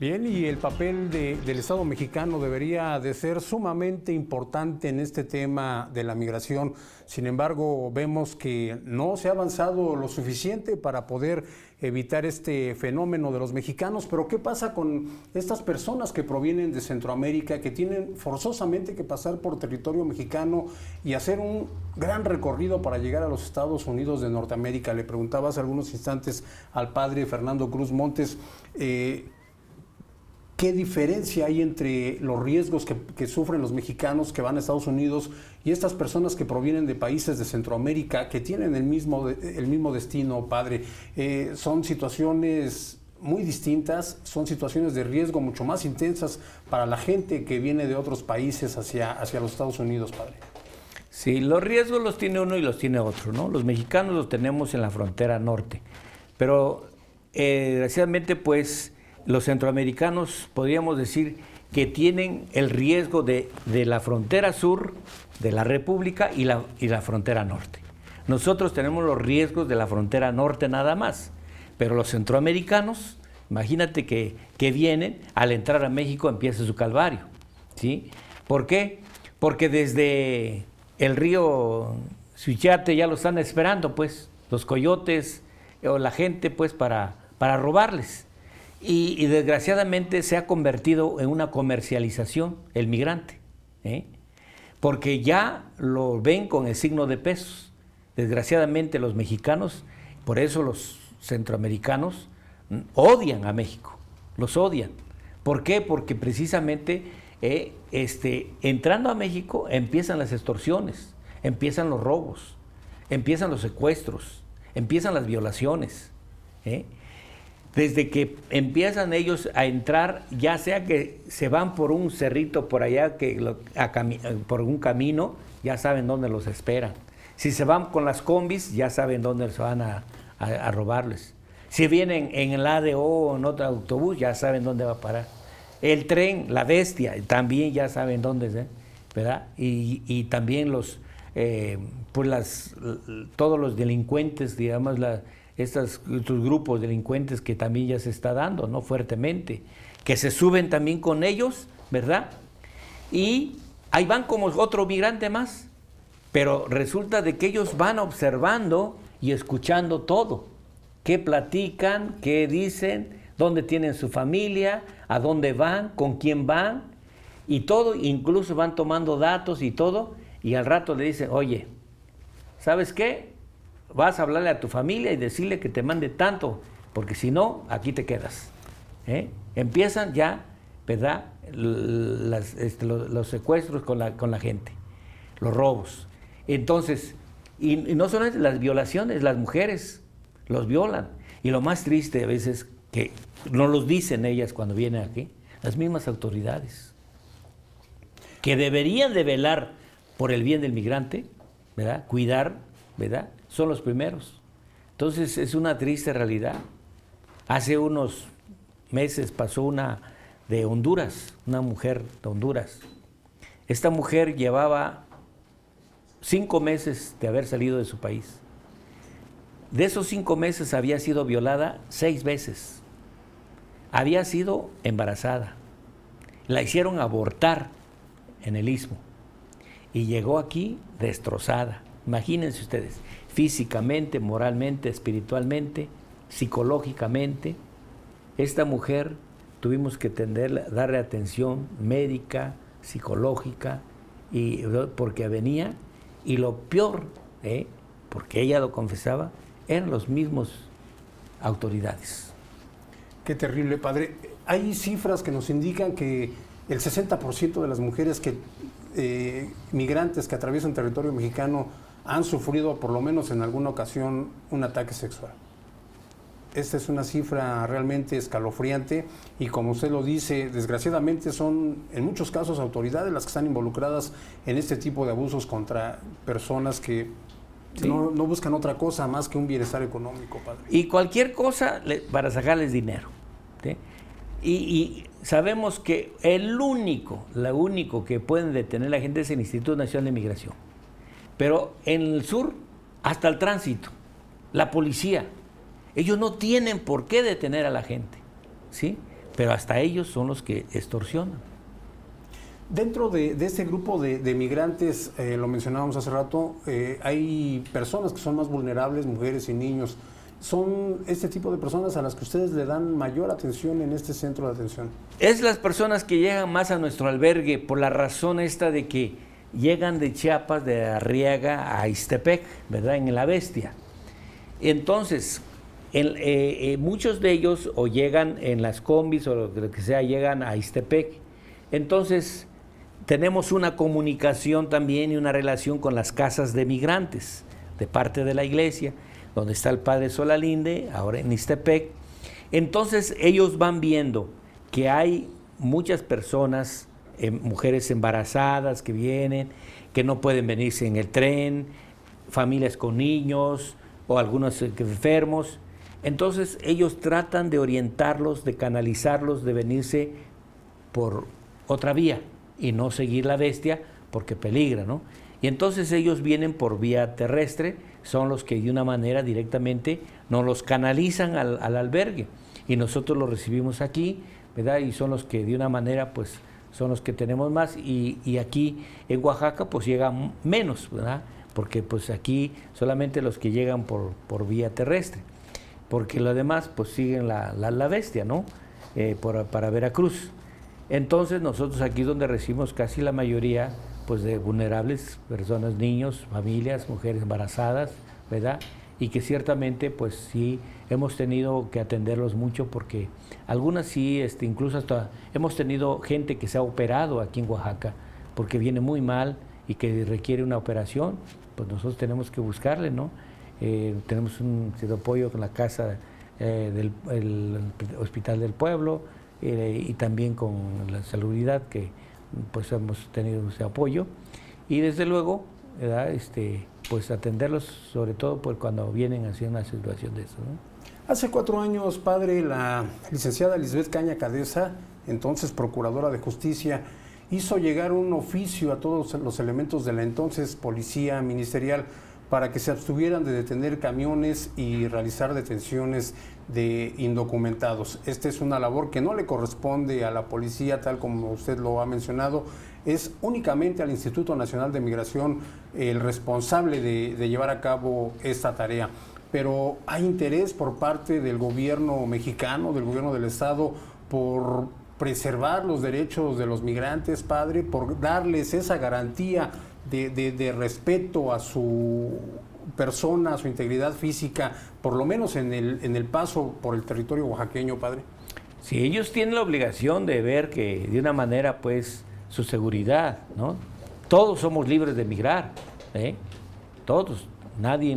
Bien, y el papel del Estado mexicano debería de ser sumamente importante en este tema de la migración. Sin embargo, vemos que no se ha avanzado lo suficiente para poder evitar este fenómeno de los mexicanos. Pero ¿qué pasa con estas personas que provienen de Centroamérica, que tienen forzosamente que pasar por territorio mexicano y hacer un gran recorrido para llegar a los Estados Unidos de Norteamérica? Le preguntaba hace algunos instantes al padre Fernando Cruz Montes, ¿qué diferencia hay entre los riesgos que sufren los mexicanos que van a Estados Unidos y estas personas que provienen de países de Centroamérica que tienen el mismo destino, padre? Son situaciones muy distintas, son situaciones de riesgo mucho más intensas para la gente que viene de otros países hacia los Estados Unidos, padre. Sí, los riesgos los tiene uno y los tiene otro, ¿no? Los mexicanos los tenemos en la frontera norte, pero desgraciadamente, pues, los centroamericanos podríamos decir que tienen el riesgo de la frontera sur de la República y la frontera norte. Nosotros tenemos los riesgos de la frontera norte nada más, pero los centroamericanos, imagínate que vienen, al entrar a México empieza su calvario, ¿sí? ¿Por qué? Porque desde el río Suchiate ya lo están esperando, pues, los coyotes o la gente, pues, para robarles. Y desgraciadamente se ha convertido en una comercialización el migrante, porque ya lo ven con el signo de pesos. Desgraciadamente los mexicanos, por eso los centroamericanos odian a México, los odian. ¿Por qué? Porque precisamente entrando a México empiezan las extorsiones, empiezan los robos, empiezan los secuestros, empiezan las violaciones. Desde que empiezan ellos a entrar, ya sea que se van por un cerrito por allá, por un camino, ya saben dónde los esperan. Si se van con las combis, ya saben dónde se van a robarles. Si vienen en el ADO o en otro autobús, ya saben dónde va a parar. El tren, la bestia, también ya saben dónde es, ¿verdad? Y también todos los delincuentes, digamos, estos grupos delincuentes que también ya se está dando, ¿no? Fuertemente, que se suben también con ellos, ¿verdad? Y ahí van como otro migrante más, pero resulta de que ellos van observando y escuchando todo, qué platican, qué dicen, dónde tienen su familia, a dónde van, con quién van, y todo, incluso van tomando datos y todo, y al rato le dicen, oye, ¿sabes qué? Vas a hablarle a tu familia y decirle que te mande tanto, porque si no, aquí te quedas. Empiezan ya, ¿verdad?, los secuestros con la gente, los robos. Entonces, y no solamente las violaciones, las mujeres los violan. Y lo más triste a veces, que no los dicen ellas cuando vienen aquí, las mismas autoridades, que deberían de velar por el bien del migrante, ¿verdad?, cuidar, ¿verdad?, son los primeros. Entonces es una triste realidad. Hace unos meses pasó una de Honduras, una mujer de Honduras. Esta mujer llevaba 5 meses de haber salido de su país. De esos 5 meses había sido violada 6 veces. Había sido embarazada. La hicieron abortar en el Istmo. Y llegó aquí destrozada. Imagínense ustedes, físicamente, moralmente, espiritualmente, psicológicamente. Esta mujer tuvimos que darle atención médica, psicológica, porque venía, y lo peor, porque ella lo confesaba, eran los mismos autoridades. Qué terrible, padre. Hay cifras que nos indican que el 60% de las mujeres migrantes que atraviesan territorio mexicano han sufrido por lo menos en alguna ocasión un ataque sexual. Esta es una cifra realmente escalofriante y, como usted lo dice, desgraciadamente son en muchos casos autoridades las que están involucradas en este tipo de abusos contra personas que sí, no buscan otra cosa más que un bienestar económico, padre. Y cualquier cosa para sacarles dinero, ¿sí? Y sabemos que lo único que pueden detener a la gente es el Instituto Nacional de Migración. Pero en el sur, hasta el tránsito, la policía, ellos no tienen por qué detener a la gente, ¿sí? pero hasta ellos son los que extorsionan. Dentro de este grupo de migrantes, lo mencionábamos hace rato, hay personas que son más vulnerables, mujeres y niños. ¿Son este tipo de personas a las que ustedes le dan mayor atención en este centro de atención? Es las personas que llegan más a nuestro albergue por la razón esta de que llegan de Chiapas, de Arriaga a Ixtepec, ¿verdad? En La Bestia. Entonces, muchos de ellos o llegan en las combis o lo que sea, llegan a Ixtepec. Entonces, tenemos una comunicación también y una relación con las casas de migrantes de parte de la iglesia, donde está el padre Solalinde, ahora en Ixtepec. Entonces ellos van viendo que hay muchas personas, mujeres embarazadas que vienen, que no pueden venirse en el tren, familias con niños o algunos enfermos. Entonces ellos tratan de orientarlos, de canalizarlos, de venirse por otra vía y no seguir La Bestia porque peligra, ¿no? Y entonces ellos vienen por vía terrestre, son los que de una manera directamente nos los canalizan al albergue y nosotros los recibimos aquí, ¿verdad? Y son los que de una manera pues son los que tenemos más y aquí en Oaxaca pues llegan menos, ¿verdad? Porque pues aquí solamente los que llegan por vía terrestre, porque los demás pues siguen la Bestia, ¿no? Para Veracruz. Entonces nosotros aquí donde recibimos casi la mayoría pues de vulnerables, personas, niños, familias, mujeres embarazadas, ¿verdad? Y que ciertamente pues sí hemos tenido que atenderlos mucho porque algunas sí, incluso hasta hemos tenido gente que se ha operado aquí en Oaxaca porque viene muy mal y que requiere una operación, pues nosotros tenemos que buscarle, ¿no? Tenemos un cierto apoyo con la casa del Hospital del Pueblo y también con la Salubridad que pues hemos tenido ese apoyo y desde luego, ¿verdad? Pues atenderlos sobre todo pues, cuando vienen así en una situación de eso, ¿no? Hace 4 años, padre, la licenciada Lisbeth Caña Cadesa, entonces Procuradora de Justicia, hizo llegar un oficio a todos los elementos de la entonces Policía Ministerial para que se abstuvieran de detener camiones y realizar detenciones de indocumentados. Esta es una labor que no le corresponde a la policía, tal como usted lo ha mencionado, es únicamente al Instituto Nacional de Migración el responsable de llevar a cabo esta tarea. Pero hay interés por parte del gobierno mexicano, del gobierno del Estado, por preservar los derechos de los migrantes, padre, por darles esa garantía de respeto a su persona, a su integridad física, por lo menos en el paso por el territorio oaxaqueño, padre. Sí, ellos tienen la obligación de ver que de una manera, pues, su seguridad, ¿no? Todos somos libres de migrar, ¿eh? Todos, nadie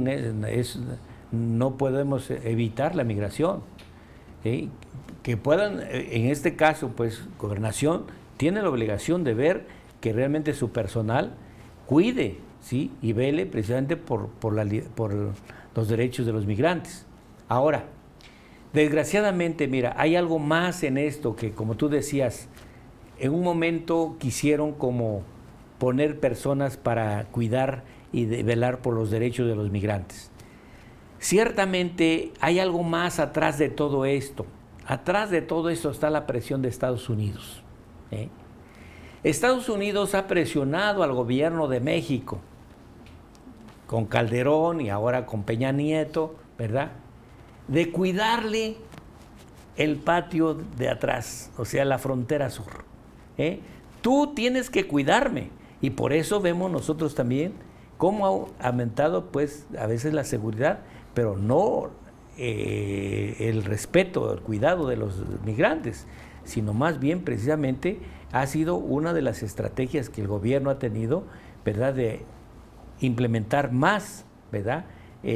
no podemos evitar la migración, ¿eh? Que puedan, en este caso, pues, Gobernación tiene la obligación de ver que realmente su personal cuide, ¿sí? Y vele precisamente por los derechos de los migrantes. Ahora, desgraciadamente, mira, hay algo más en esto que, como tú decías, en un momento quisieron como poner personas para cuidar y velar por los derechos de los migrantes. Ciertamente hay algo más atrás de todo esto. Atrás de todo esto está la presión de Estados Unidos, ¿eh? Estados Unidos ha presionado al gobierno de México, con Calderón y ahora con Peña Nieto, ¿verdad?, de cuidarle el patio de atrás, o sea, la frontera sur, ¿eh? Tú tienes que cuidarme, y por eso vemos nosotros también cómo ha aumentado, pues, a veces la seguridad, pero no el respeto, el cuidado de los migrantes, sino más bien precisamente ha sido una de las estrategias que el gobierno ha tenido, ¿verdad?, de implementar más, ¿verdad?,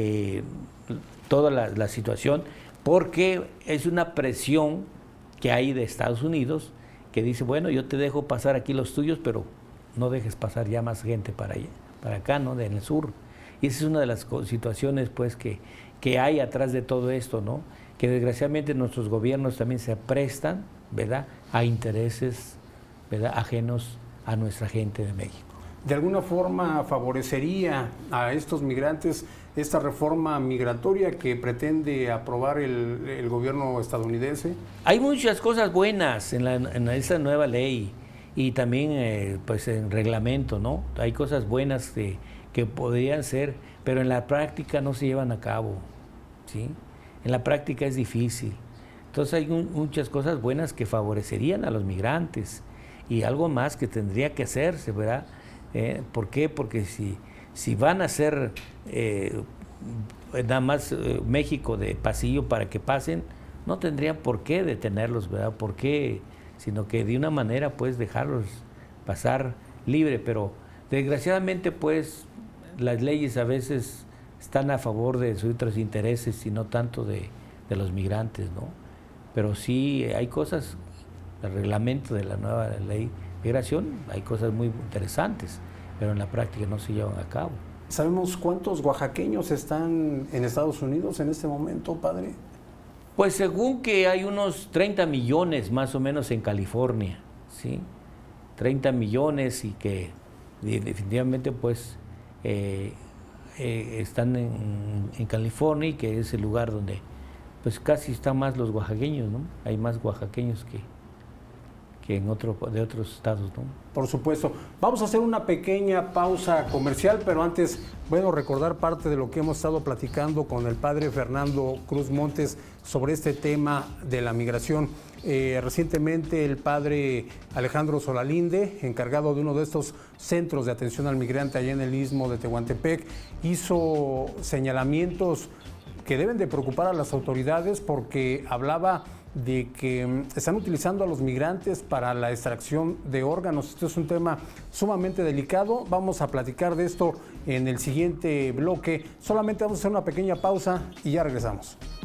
toda la situación, porque es una presión que hay de Estados Unidos que dice, bueno, yo te dejo pasar aquí los tuyos, pero no dejes pasar ya más gente para acá, ¿no?, en el sur. Y esa es una de las situaciones, pues, que hay atrás de todo esto, ¿no?, que desgraciadamente nuestros gobiernos también se prestan, ¿verdad?, a intereses, ¿verdad?, ajenos a nuestra gente de México. ¿De alguna forma favorecería a estos migrantes esta reforma migratoria que pretende aprobar el gobierno estadounidense? Hay muchas cosas buenas en esa nueva ley y también pues en reglamento, ¿no? Hay cosas buenas que podrían ser, pero en la práctica no se llevan a cabo, ¿sí? En la práctica es difícil. Entonces hay muchas cosas buenas que favorecerían a los migrantes y algo más que tendría que hacerse, ¿verdad? ¿Por qué? Porque si van a hacer nada más México de pasillo para que pasen, no tendrían por qué detenerlos, ¿verdad? ¿Por qué? Sino que de una manera pues dejarlos pasar libre, pero desgraciadamente pues las leyes a veces están a favor de sus otros intereses y no tanto de los migrantes, ¿no? Pero sí hay cosas, el reglamento de la nueva ley de migración, hay cosas muy interesantes, pero en la práctica no se llevan a cabo. ¿Sabemos cuántos oaxaqueños están en Estados Unidos en este momento, padre? Pues según que hay unos 30 millones más o menos en California, ¿sí? 30 millones y que definitivamente pues están en California y que es el lugar donde pues casi están más los oaxaqueños, ¿no? Hay más oaxaqueños que de otros estados, ¿no? Por supuesto. Vamos a hacer una pequeña pausa comercial, pero antes, bueno, recordar parte de lo que hemos estado platicando con el padre Fernando Cruz Montes sobre este tema de la migración. Recientemente el padre Alejandro Solalinde, encargado de uno de estos centros de atención al migrante allá en el Istmo de Tehuantepec, hizo señalamientos que deben de preocupar a las autoridades porque hablaba de que están utilizando a los migrantes para la extracción de órganos. Esto es un tema sumamente delicado. Vamos a platicar de esto en el siguiente bloque. Solamente vamos a hacer una pequeña pausa y ya regresamos.